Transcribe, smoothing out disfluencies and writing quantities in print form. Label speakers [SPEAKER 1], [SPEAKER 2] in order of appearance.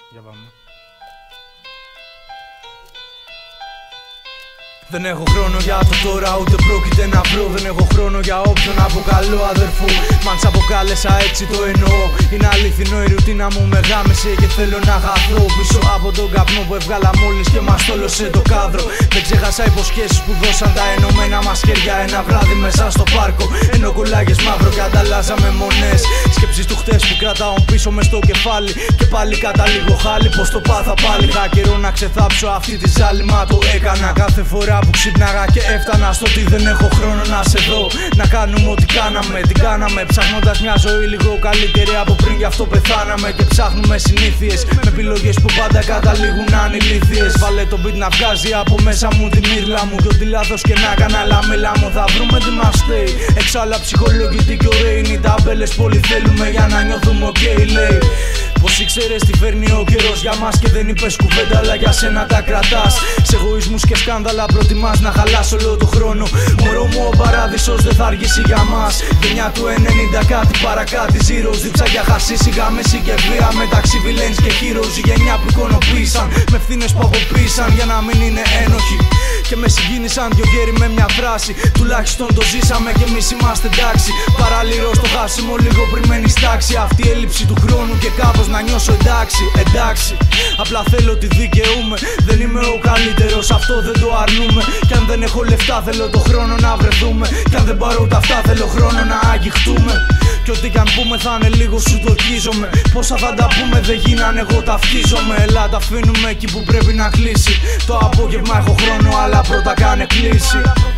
[SPEAKER 1] Για πάμε. Δεν έχω χρόνο για το τώρα, ούτε πρόκειται να βρω. Δεν έχω χρόνο για όποιον αποκαλώ αδερφό. Μ' αν σ' αποκάλεσα έτσι το εννοώ. Είναι αληθινό, η ρουτίνα μου με γάμισε και θέλω να χαθώ πίσω από τον καπνό που έβγαλα μόλις και μας τόλωσε το κάδρο. Δεν ξέχασα υποσχέσεις που δώσαν τα ενωμένα μας χέρια ένα βράδυ μέσα στο πάρκο. Ενώ κολλάγες μαύρο και ανταλλάζαμε μονές. Σκέψεις του χτες που κρατάω πίσω μες στο κεφάλι. Και πάλι καταλήγω χάλι, πως το πάθα πάλι. Είχα καιρό να ξεθάψω αυτή τη ζάλη, μα το έκανα κάθε φορά που ξύπναγα και έφτανα στο ότι δεν έχω χρόνο να σε δω. Να κάνουμε ό,τι κάναμε, τι κάναμε. Ψάχνοντας μια ζωή λίγο καλύτερη από πριν, γι' αυτό πεθάναμε. Και ψάχνουμε συνήθειες με επιλογές που πάντα καταλήγουν ανηλήθειες. Βάλε το beat να βγάζει από μέσα μου τη μύρλα μου. Και ό,τι λάθος και να κάνα λαμίλα μου, θα βρούμε τι μας στέει. Εξάλλου ψυχολογητή και ωραία είναι οι ταμπέλες που όλοι θέλουμε για να νιώθουμε ok, λέει. Πως ήξερες τι φέρνει ο καιρός για μας και δεν είπες κουβέντα, αλλά για σένα τα κρατάς. Σε εγωισμούς και σκάνδαλα προτιμάς να χαλάς όλο το χρόνο. Μωρό μου, ο παράδεισος δεν θα αργήσει για μας. Γενιά του 90 κάτι παρακάτι zeros. Δίψα για χασί, γάμεση και βία μεταξύ villains και heroes. Η γενιά που εικονοποίησαν με ευθύνες που αποποίησαν για να μην είναι ένοχοι. Και με συγκίνησαν δυο γέροι με μια φράση. Τουλάχιστον το ζήσαμε και εμείς είμαστε εντάξει. Παραλυρώ στο χάσιμο λίγο πριν μένει τάξη. Αυτή η έλλειψη του χρόνου και κάπως να νιώσω εντάξει, εντάξει. Απλά θέλω ότι δικαιούμαι. Δεν είμαι ο καλύτερος, αυτό δεν το αρνούμε. Κι αν δεν έχω λεφτά θέλω το χρόνο να βρεθούμε. Κι αν δεν πάρω τα αυτά θέλω χρόνο να αγγιχτούμε. Κι ό,τι κι αν πούμε θα είναι λίγο, σου το ορκίζομαι. Πόσα θα τα πούμε δεν γίνανε, εγώ ταυτίζομαι. Ελά, τα αφήνουμε εκεί που πρέπει να κλείσει. Το απόγευμα έχω χρόνο, αλλά πρώτα κάνε κλείσει.